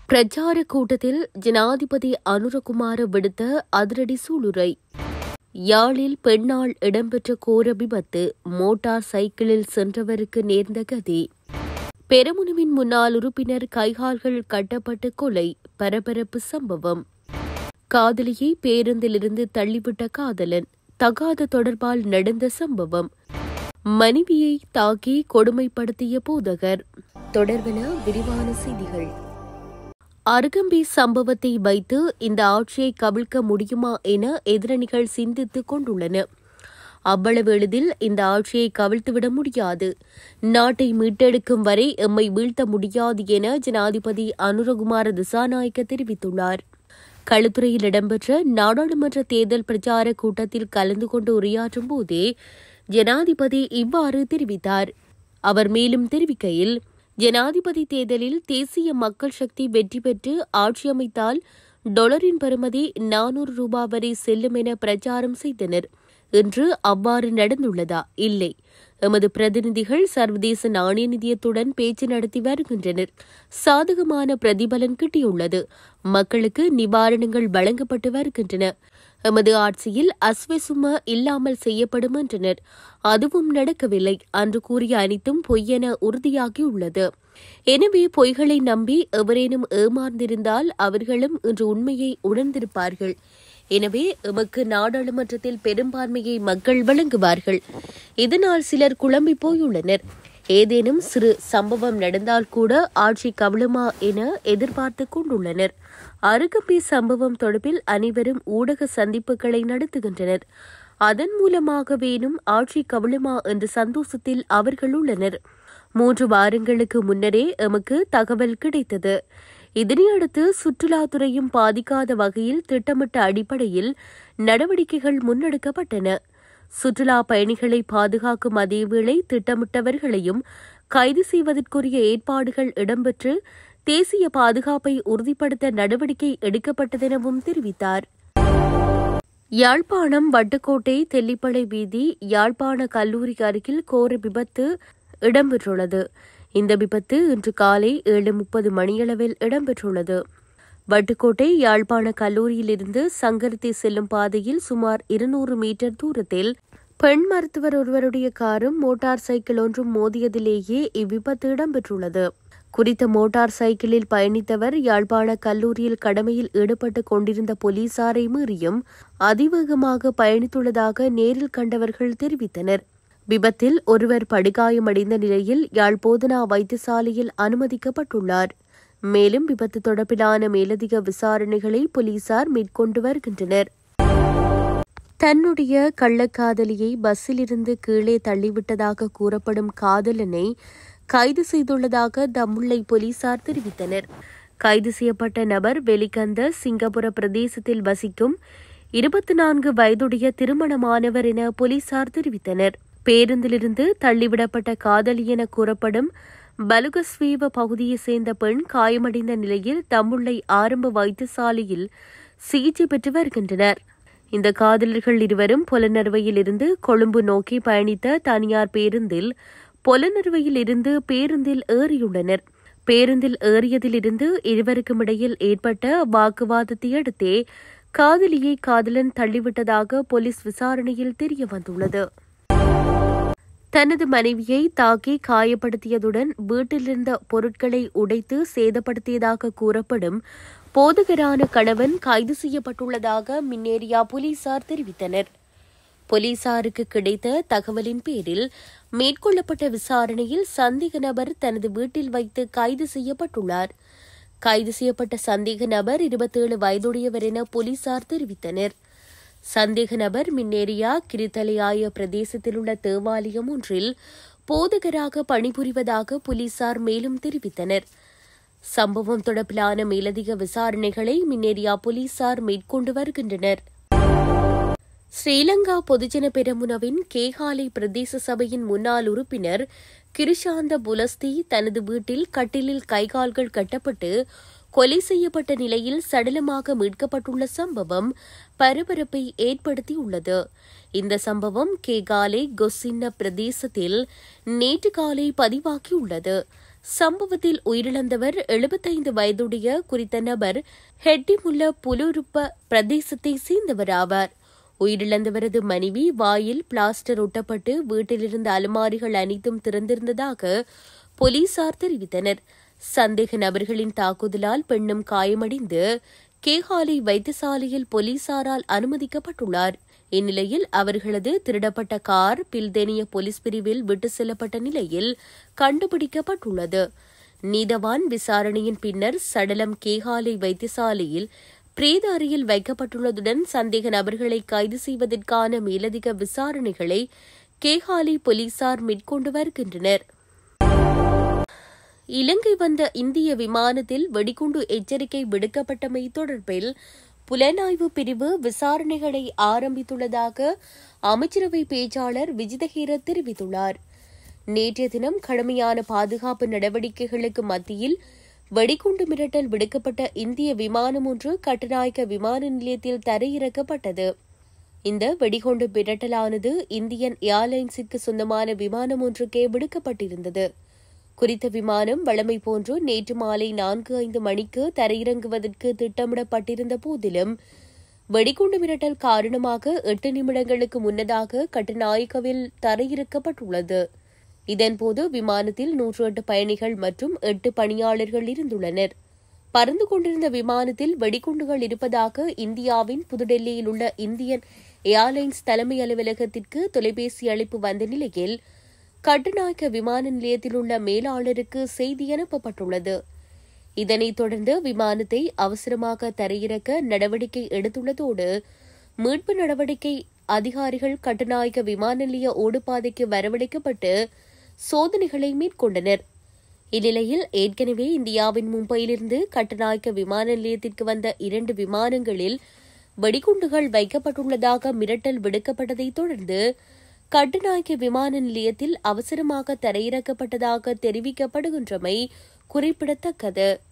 பிரச்சார கூட்டத்தில் ஜனாதிபதி அனுரகுமார விடுத்த அதிரடி சூளுரை. யாழில் பெண்ணால் இடம்பெற்ற கோர விபத்து, மோட்டார் சைக்கிளில் சென்றவருக்கு நேர்ந்த கதி. பெரமுனுவின் முன்னாள் உறுப்பினர் கைகால்கள் கட்டப்பட்டு கொலை, பரபரப்பு சம்பவம். காதலியை பேருந்திலிருந்து தள்ளிவிட்ட காதலன், தகாத தொடர்பால் நடந்த சம்பவம். மனைவியை தாக்கி கொடுமைப்படுத்திய போதகர். தொடர்பென விரிவான செய்திகள். அருகம்பி சம்பவத்தை வைத்து இந்த ஆட்சியை கவிழ்க்க முடியுமா என எதிரணிகள் சிந்தித்துக் கொண்டுள்ளன. அவ்வளவு எளிதில் இந்த ஆட்சியை கவிழ்த்துவிட முடியாது, நாட்டை மீட்டெடுக்கும் வரை எம்மை வீழ்த்த முடியாது என ஜனாதிபதி அனுரகுமார திசாநாயக்க தெரிவித்துள்ளார். களுத்துறையில் இடம்பெற்ற நாடாளுமன்ற தேர்தல் பிரச்சார கூட்டத்தில் கலந்து கொண்டு உரையாற்றும் போதே ஜனாதிபதி இவ்வாறு தெரிவித்தார். அவர் மேலும் தெரிவிக்கையில், ஜனாதிபதி தேர்தலில் தேசிய மக்கள் சக்தி வெற்றி பெற்று ஆட்சியமைத்தால் டாலரின் பெறுமதி 400 ரூபாய் வரை செல்லும் என பிரச்சாரம் செய்தனர். இன்று அவ்வாறு நடந்துள்ளதா? இல்லை. எமது பிரதிநிதிகள் சர்வதேச நாணய நிதியத்துடன் பேச்சு நடத்தி வருகின்றனர். சாதகமான பிரதிபலன் கிட்டியுள்ளது. மக்களுக்கு நிவாரணங்கள் வழங்கப்பட்டு வருகின்றன. எமது ஆட்சியில் அஸ்வசும இல்லாமல் செய்யப்படும் என்றனர். அதுவும் நடக்கவில்லை. அன்று கூறிய அனைத்தும் பொய்யென உறுதியாகியுள்ளது. எனவே பொய்களை நம்பி எவரேனும் ஏமாந்திருந்தால் அவர்களும் இன்று உண்மையை உணர்ந்திருப்பார்கள். எனவே எமக்கு நாடாளுமன்றத்தில் பெரும்பான்மையை மக்கள் வழங்குவார்கள். இதனால் சிலர் குழம்பி போயுள்ளனர். ஏதேனும் சிறு சம்பவம் நடந்தால் கூட ஆட்சி கவிழுமா என எதிர்பார்த்துக் கொண்டுள்ளனர். அருகம்பி சம்பவம் தொடர்பில் அனைவரும் ஊடக சந்திப்புகளை நடத்துகின்றனர். அதன் மூலமாக வேணும் ஆட்சி கவிழுமா என்ற சந்தோஷத்தில் அவர்கள் உள்ளனர். 3 வாரங்களுக்கு முன்னரே எமக்கு தகவல் கிடைத்தது. இதனையடுத்து சுற்றுலாத்துறையும் பாதிக்காத வகையில் திட்டமிட்ட அடிப்படையில் நடவடிக்கைகள் முன்னெடுக்கப்பட்டன. சுற்றுலா பயணிகளை பாதுகாக்கும் அதேவேளை திட்டமிட்டவர்களையும் கைது செய்வதற்குரிய ஏற்பாடுகள் இடம்பெற்று தேசிய பாதுகாப்பை உறுதிப்படுத்த நடவடிக்கை எடுக்கப்பட்டதெனவும் தெரிவித்தார். யாழ்ப்பாணம் வட்டுக்கோட்டை தெல்லிப்பளை வீதி யாழ்ப்பாண கல்லூரி அருகில் கோர விபத்து இடம்பெற்றுள்ளது. இந்த விபத்து இன்று காலை 7:30 மணியளவில் இடம்பெற்றுள்ளது. வட்டுக்கோட்டை யாழ்ப்பாண கல்லூரியிலிருந்து சங்கரத்தை செல்லும் பாதையில் சுமார் 200 மீட்டர் தூரத்தில் பெண் மருத்துவர் ஒருவருடைய காரும் மோட்டார் சைக்கிள் ஒன்றும் மோதியதிலேயே இவ்விபத்து இடம்பெற்றுள்ளது. குறித்த மோட்டார் சைக்கிளில் பயணித்தவர் யாழ்ப்பாண கல்லூரியில் கடமையில் ஈடுபட்டுக் கொண்டிருந்த போலீசாரை மீறியும் அதிவேகமாக பயணித்துள்ளதாக நேரில் கண்டவர்கள் தெரிவித்தனர். விபத்தில் ஒருவர் படுகாயமடைந்த நிலையில் யாழ் போதனா வைத்தியசாலையில் அனுமதிக்கப்பட்டுள்ளார். மேலும் விபத்து தொடர்பிலான மேலதிக விசாரணைகளை போலீசார் மேற்கொண்டு வருகின்றனர். தன்னுடைய கள்ளக்காதலியை பஸ்ஸிலிருந்து கீழே தள்ளிவிட்டதாக கூறப்படும் காதலனை கைது செய்துள்ளதாக தம்முல்லை போலீசார் தெரிவித்தனர். கைது செய்யப்பட்ட நபர் வெலிகந்த சிங்கப்புர பிரதேசத்தில் வசிக்கும் 24 வயதுடைய திருமணமானவர் என போலீசார் தெரிவித்தனர். பேருந்திலிருந்து தள்ளிவிடப்பட்ட காதலி என கூறப்படும் பலுகஸ்வீவ பகுதியைச் சேர்ந்த பெண் காயமடைந்த நிலையில் தம்முல்லை ஆரம்ப வைத்தியசாலையில் சிகிச்சை பெற்று வருகின்றனர். இந்த காதலர்கள் இருவரும் பொலனறுவையில் இருந்து கொழும்பு நோக்கி பயணித்த தனியார் பேருந்தில் பொலனறுவையில் இருந்து பேருந்தில் ஏறியுள்ளனர். பேருந்தில் ஏறியதிலிருந்து இருவருக்கும் இடையில் ஏற்பட்ட வாக்குவாதத்தை அடுத்தே காதலியை காதலன் தள்ளிவிட்டதாக போலீஸ் விசாரணையில் தெரியவந்துள்ளது. தனது மனைவியை தாக்கி காயப்படுத்தியதுடன் வீட்டிலிருந்த பொருட்களை உடைத்து சேதப்படுத்தியதாக கூறப்படும் போதகரான கணவன் கைது செய்யப்பட்டுள்ளதாக மின்னேரியா போலீசார் தெரிவித்தனர். போலீசாருக்கு கிடைத்த தகவலின் பேரில் மேற்கொள்ளப்பட்ட விசாரணையில் சந்தேக நபர் தனது வீட்டில் வைத்து கைது செய்யப்பட்டுள்ளார். கைது செய்யப்பட்ட சந்தேக நபர் 27 வயதுடையவர் என போலீசார் தெரிவித்தனர். சந்தேக நபர் மின்னேரியா கிரித்தலையாய பிரதேசத்தில் உள்ள தேவாலயம் ஒன்றில் போதகராக பணிபுரிவதாக போலீசார் மேலும் தெரிவித்தனர். சம்பவம் தொடர்பிலான மேலதிக விசாரணைகளை மின்னேரியா போலீசார் மேற்கொண்டு வருகின்றனர். ஸ்ரீலங்கா பொதுஜன பெரமுனவின் கேகாலை பிரதேச சபையின் முன்னாள் உறுப்பினர் கிருஷாந்த புலஸ்தி தனது வீட்டில் கட்டிலில் கைகால்கள் கட்டப்பட்டு கொலை செய்யப்பட்ட நிலையில் சடலமாக மீட்கப்பட்டுள்ள சம்பவம் பரபரப்பை ஏற்படுத்தியுள்ளது. இந்த சம்பவம் கேகாலை கொசின்ன பிரதேசத்தில் நேற்று காலை பதிவாகியுள்ளது. சம்பவத்தில் உயிரிழந்தவர் 75 வயதுடைய குறித்த நபர் ஹெட்டிமுல்ல புலுருப்ப பிரதேசத்தை சேர்ந்தவராவார். உயிரிழந்தவரது மனைவி வாயில் பிளாஸ்டர் ஒட்டப்பட்டு வீட்டிலிருந்த அலமாரிகள் அனைத்தும் திறந்திருந்ததாக போலீசார் தெரிவித்தனர். சந்தேக நபர்களின் தாக்குதலால் பெண்ணும் காயமடைந்து கேகாலை வைத்தியசாலையில் போலீசாரால் அனுமதிக்கப்பட்டுள்ளார். இந்நிலையில் அவர்களது திருடப்பட்ட கார் பில்தேனிய போலீஸ் பிரிவில் விட்டு செல்லப்பட்ட நிலையில் கண்டுபிடிக்கப்பட்டுள்ளது. நீதவான் விசாரணையின் பின்னர் சடலம் கேகாலை வைத்தியசாலையில் பிரேத அறையில் வைக்கப்பட்டுள்ளதுடன் சந்தேக நபர்களை கைது செய்வதற்கான மேலதிக விசாரணைகளை கேகாலை போலீசார் மேற்கொண்டு வருகின்றனர். இலங்கை வந்த இந்திய விமானத்தில் வெடிகுண்டு எச்சரிக்கை விடுக்கப்பட்டமை தொடர்பில் புலனாய்வு பிரிவு விசாரணைகளை ஆரம்பித்துள்ளதாக அமைச்சரவை பேச்சாளர் விஜிதஹேர தெரிவித்துள்ளார். நேற்றைய தினம் கடுமையான பாதுகாப்பு நடவடிக்கைகளுக்கு மத்தியில் வெடிகுண்டு மிரட்டல் விடுக்கப்பட்ட இந்திய விமானம் ஒன்று கட்டுநாயக்க விமான நிலையத்தில் தரையிறக்கப்பட்டது. இந்த வெடிகுண்டு மிரட்டலானது இந்தியன் ஏர்லைன்ஸிற்கு சொந்தமான விமானம் ஒன்றுக்கே விடுக்கப்பட்டிருந்தது. குறித்த விமானம் வழமை போன்று நேற்று மாலை 4:05 மணிக்கு தரையிறங்குவதற்கு திட்டமிடப்பட்டிருந்த போதிலும் வெடிகுண்டு மிரட்டல் காரணமாக 8 நிமிடங்களுக்கு முன்னதாக கட்டுநாயக்கவில் தரையிறக்கப்பட்டுள்ளது. இதன்போது விமானத்தில் 108 பயணிகள் மற்றும் 8 பணியாளர்கள் இருந்துள்ளனர். பறந்து கொண்டிருந்த விமானத்தில் வெடிகுண்டுகள் இருப்பதாக இந்தியாவின் புதுடெல்லியில் உள்ள இந்தியன் ஏர்லைன்ஸ் தலைமை அலுவலகத்திற்கு தொலைபேசி அழைப்பு வந்த நிலையில் கட்டுநாயக்க விமான நிலையத்தில் உள்ள மேலாளருக்கு செய்தி அனுப்பப்பட்டுள்ளது. இதனைத் தொடர்ந்து விமானத்தை அவசரமாக தரையிறக்க நடவடிக்கை எடுத்துள்ளதோடு மீட்பு நடவடிக்கை அதிகாரிகள் கட்டுநாயக்க விமான நிலைய ஓடுபாதைக்கு வரவழைக்கப்பட்டு சோதனைகளை மேற்கொண்டனர். இந்நிலையில் ஏற்கனவே இந்தியாவின் மும்பையிலிருந்து கட்டுநாயக்க விமான நிலையத்திற்கு வந்த 2 விமானங்களில் வெடிகுண்டுகள் வைக்கப்பட்டுள்ளதாக மிரட்டல் விடுக்கப்பட்டதைத் தொடர்ந்து கட்டுநாயக்க விமான நிலையத்தில் அவசரமாக தரையிறக்கப்பட்டதாக தெரிவிக்கப்படுகின்றமை குறிப்பிடத்தக்கது.